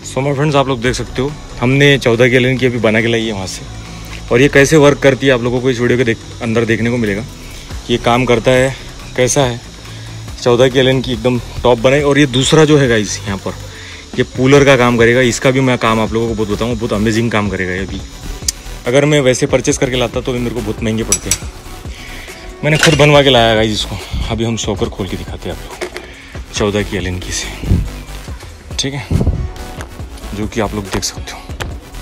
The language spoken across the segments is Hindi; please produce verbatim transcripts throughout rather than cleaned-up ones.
सो माय फ्रेंड्स, आप लोग देख सकते हो हमने चौदह गैलन की अभी बना के लाई है वहाँ से, और ये कैसे वर्क करती है आप लोगों को इस वीडियो के देख अंदर देखने को मिलेगा। ये काम करता है कैसा है। चौदह गैलन की एकदम टॉप बनाई, और ये दूसरा जो है गाइस यहाँ पर ये कूलर का काम करेगा। इसका भी मैं काम आप लोगों को बहुत बताऊँगा, बहुत अमेजिंग काम करेगा ये भी। अगर मैं वैसे परचेस करके लाता तो भी मेरे को बहुत महंगे पड़ते हैं। मैंने खुद बनवा के लाया गाइस इसको। अभी हम शॉकर खोल के दिखाते हैं आप लोग चौदह की एलन की से, ठीक है, जो कि आप लोग देख सकते हो।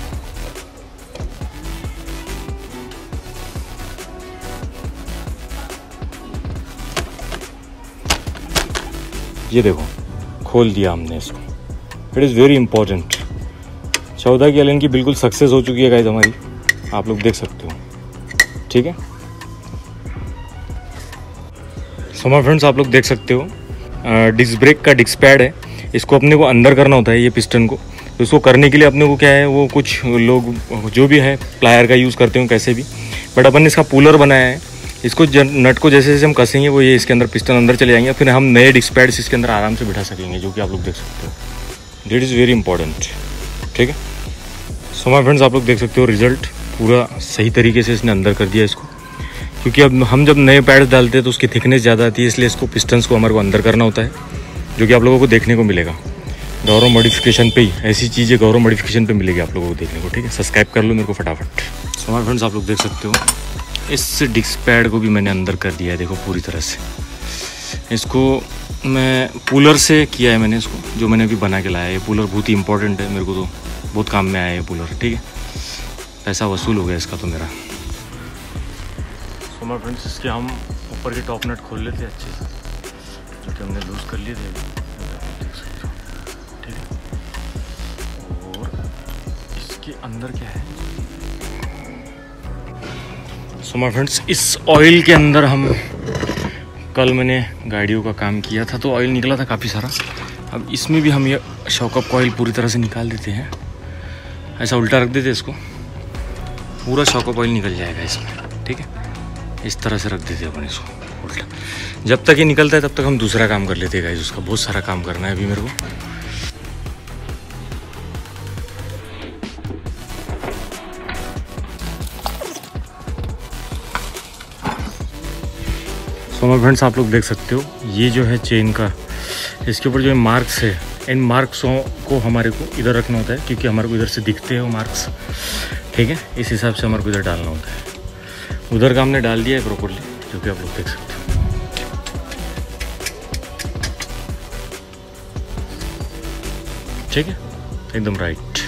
ये देखो खोल दिया हमने इसको। It is very important. चौदह की एलन की बिल्कुल सक्सेस हो चुकी है गाइस हमारी, आप लोग देख सकते हो, ठीक है। सो माय फ्रेंड्स, आप लोग देख सकते हो डिस्क ब्रेक का डिस्क पैड है। इसको अपने को अंदर करना होता है ये पिस्टन को। तो इसको करने के लिए अपने को क्या है, वो कुछ लोग जो भी है प्लायर का यूज़ करते हो कैसे भी, बट अपन ने इसका पुलर बनाया है। इसको नट को जैसे जैसे हम कसेंगे वो ये इसके अंदर पिस्टन अंदर चले जाएंगे, फिर हम नए डिस्क पैड्स इसके अंदर आराम से बिठा सकेंगे, जो कि आप लोग देख सकते हो। दैट इज़ वेरी इंपॉर्टेंट, ठीक है। सो माय फ्रेंड्स, आप लोग देख सकते हो रिजल्ट पूरा सही तरीके से इसने अंदर कर दिया इसको, क्योंकि अब हम जब नए पैड्स डालते हैं तो उसकी थिकनेस ज़्यादा आती है, इसलिए इसको पिस्टन्स को हमारे को अंदर करना होता है, जो कि आप लोगों को देखने को मिलेगा गौरव मॉडिफिकेशन पे ही। ऐसी चीज़ें गौरव मॉडिफिकेशन पे मिलेगी आप लोगों को देखने को, ठीक है। सब्सक्राइब कर लो मेरे को फटाफट। सो माय फ्रेंड्स, आप लोग देख सकते हो इस डिस्क पैड को भी मैंने अंदर कर दिया है, देखो पूरी तरह से। इसको मैं पुलर से किया है मैंने इसको, जो मैंने अभी बना के लाया है। ये पुलर बहुत ही इंपॉर्टेंट है मेरे को, तो बहुत काम में आया है ये पुलर, ठीक है। पैसा वसूल हो गया इसका तो मेरा। सो माय फ्रेंड्स, इसके हम ऊपर के टॉप नट खोल लेते हैं अच्छे से, जो कि हमने लूज़ कर लिए थे, देख सकते हो, ठीक है। और इसके अंदर क्या है, सो माय फ्रेंड्स, इस ऑयल के अंदर हम कल मैंने गाड़ियों का काम किया था तो ऑयल निकला था काफ़ी सारा। अब इसमें भी हम ये शॉकअप ऑयल पूरी तरह से निकाल देते हैं। ऐसा उल्टा रख देते इसको, पूरा शॉकअप ऑयल निकल जाएगा इसमें, ठीक है। इस तरह से रख देते हैं अपन इसको उल्टा। जब तक ये निकलता है तब तक हम दूसरा काम कर लेते हैं गाइस। उसका बहुत सारा काम करना है अभी मेरे को। सो माय फ्रेंड्स, आप लोग देख सकते हो ये जो है चेन का, इसके ऊपर जो है मार्क्स है, इन मार्क्सों को हमारे को इधर रखना होता है, क्योंकि हमारे को इधर से दिखते हैं वो मार्क्स, ठीक है। इस हिसाब से हमारे को इधर डालना होता है। उधर का हमने डाल दिया है प्रॉपर्ली, जो कि आप लोग देख सकते हो, ठीक है, एकदम राइट।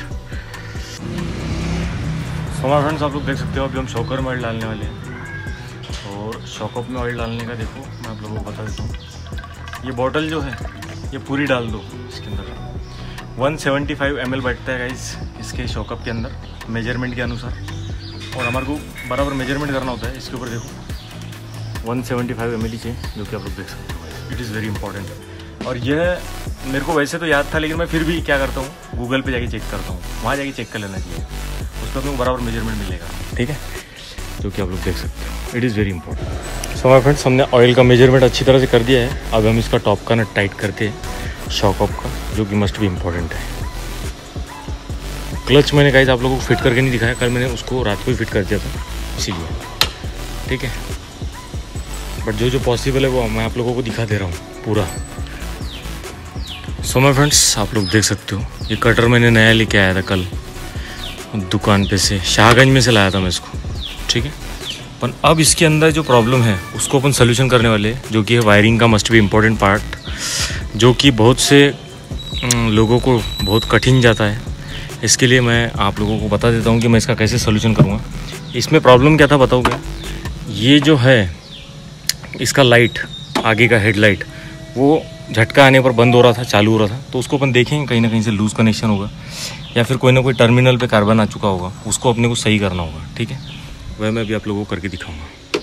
सो माय फ्रेंड्स, आप लोग देख सकते हो अभी हम शॉकर में ऑयल डालने वाले हैं। और शॉकअप में ऑयल डालने का देखो मैं आप लोगों को बता देता हूँ। ये बॉटल जो है ये पूरी डाल दो इसके अंदर। एक सौ पचहत्तर एम एल बैठता है गाइस इसके शॉकअप के अंदर, मेजरमेंट के अनुसार, और हमारे को बराबर मेजरमेंट करना होता है। इसके ऊपर देखो एक सौ पचहत्तर एम एल ही चाहिए, जो कि आप लोग देख सकते हो। It is very important. और यह मेरे को वैसे तो याद था, लेकिन मैं फिर भी क्या करता हूँ, गूगल पे जाके चेक करता हूँ। वहाँ जाके चेक कर लेना चाहिए, उस पर बराबर मेजरमेंट मिलेगा, ठीक है, जो कि आप लोग देख सकते हो। It is very important. So my friends, हमने ऑयल का मेजरमेंट अच्छी तरह से कर दिया है। अब हम इसका टॉप का नट टाइट करते हैं शॉकअप का, जो कि मस्ट भी इम्पॉर्टेंट है। क्लच मैंने गाइस आप लोगों को फिट करके नहीं दिखाया, कल मैंने उसको रात को ही फिट कर दिया था इसीलिए, ठीक है। बट जो जो पॉसिबल है वो मैं आप लोगों को दिखा दे रहा हूँ पूरा। सो माय फ्रेंड्स, आप लोग देख सकते हो ये कटर मैंने नया लेके आया था कल दुकान पे से, शाहगंज में से लाया था मैं इसको, ठीक है। पर अब इसके अंदर जो प्रॉब्लम है उसको अपन सोल्यूशन करने वाले हैं, जो कि है वायरिंग का मस्ट भी इम्पोर्टेंट पार्ट, जो कि बहुत से लोगों को बहुत कठिन जाता है। इसके लिए मैं आप लोगों को बता देता हूँ कि मैं इसका कैसे सोल्यूशन करूँगा। इसमें प्रॉब्लम क्या था बताओ क्या, ये जो है इसका लाइट, आगे का हेडलाइट, वो झटका आने पर बंद हो रहा था, चालू हो रहा था। तो उसको अपन देखेंगे कहीं ना कहीं से लूज़ कनेक्शन होगा, या फिर कोई ना कोई टर्मिनल पे कार्बन आ चुका होगा, उसको अपने को सही करना होगा, ठीक है। वह मैं अभी आप लोगों को करके दिखाऊंगा।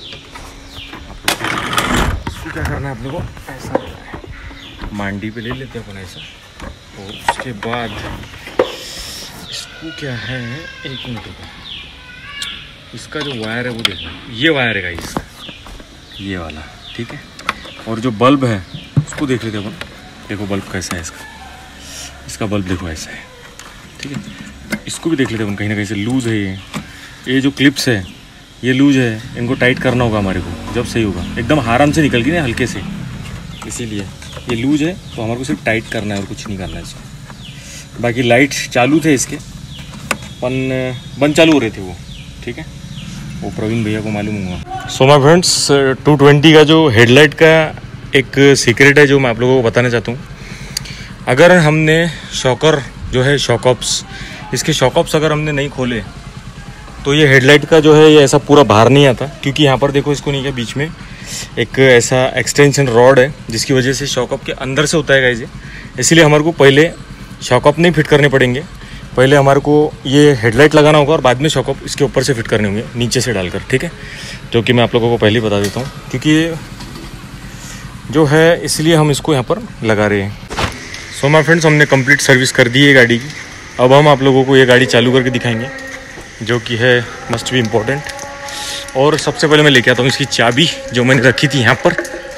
इसको क्या करना है अपने को, ऐसा करना है, मांडी पे ले लेते हैं अपन ऐसा, और उसके बाद इसको क्या है, एक मिनट रुको, इसका जो वायर है वो देखो, ये वायर है इसका, ये वाला, ठीक है। और जो बल्ब है उसको देख लेते हैं अपन, देखो बल्ब कैसा है इसका, इसका बल्ब देखो ऐसा है, ठीक है, इसको भी देख लेते हैं कहीं ना कहीं से लूज़ है। ये ये जो क्लिप्स है ये लूज़ है, इनको टाइट करना होगा हमारे को, जब सही होगा। एकदम आराम से निकल गई ना हल्के से, इसीलिए ये लूज़ है तो हमारे को सिर्फ टाइट करना है और कुछ नहीं करना है इसको। बाकी लाइट चालू थे इसके, पन बंद चालू हो रहे थे वो, ठीक है, वो प्रवीण भैया को मालूम होगा। So my friends, two twenty का जो हेडलाइट का एक सीक्रेट है जो मैं आप लोगों को बताना चाहता हूँ। अगर हमने शॉकर जो है शॉकऑप्स, इसके शॉकऑप्स अगर हमने नहीं खोले तो ये हेडलाइट का जो है ये ऐसा पूरा बाहर नहीं आता, क्योंकि यहाँ पर देखो इसको नहीं क्या बीच में एक ऐसा एक्सटेंशन रॉड है जिसकी वजह से शॉकअप के अंदर से होता है गाइस ये। इसलिए हमारे को पहले शॉकअप नहीं फिट करने पड़ेंगे, पहले हमारे को ये हेडलाइट लगाना होगा और बाद में शॉकअप इसके ऊपर से फिट करने होंगे नीचे से डालकर, ठीक है, जो कि मैं आप लोगों को पहले ही बता देता हूँ, क्योंकि जो है इसलिए हम इसको यहाँ पर लगा रहे हैं। सो माय फ्रेंड्स, हमने कंप्लीट सर्विस कर दी है गाड़ी की। अब हम आप लोगों को ये गाड़ी चालू करके दिखाएंगे, जो कि है मस्ट बी इम्पोर्टेंट। और सबसे पहले मैं लेके आता हूँ इसकी चाबी जो मैंने रखी थी यहाँ पर,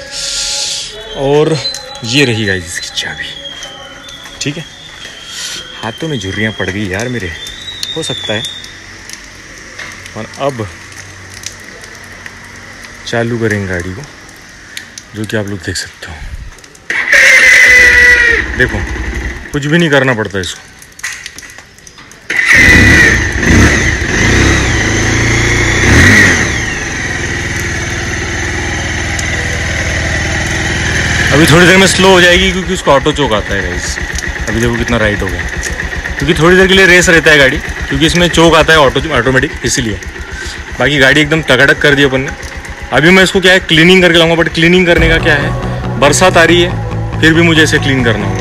और ये रही गाइस इसकी चाबी, ठीक है। हाथों में झुर्रियाँ पड़ गई यार मेरे, हो सकता है। और अब चालू करेंगे गाड़ी को, जो कि आप लोग देख सकते हो। देखो कुछ भी नहीं करना पड़ता इसको, अभी थोड़ी देर में स्लो हो जाएगी क्योंकि उसको ऑटो चोक आता है गाइस। अभी देखो कितना राइट हो गया, क्योंकि थोड़ी देर के लिए रेस रहता है गाड़ी, क्योंकि इसमें चोक आता है ऑटो ऑटोमेटिक, इसीलिए। बाकी गाड़ी एकदम टकाटक कर दी अपन ने। अभी मैं इसको क्या है क्लीनिंग करके लाऊंगा, बट क्लीनिंग करने का क्या है, बरसात आ रही है फिर भी मुझे इसे क्लीन करना होगा।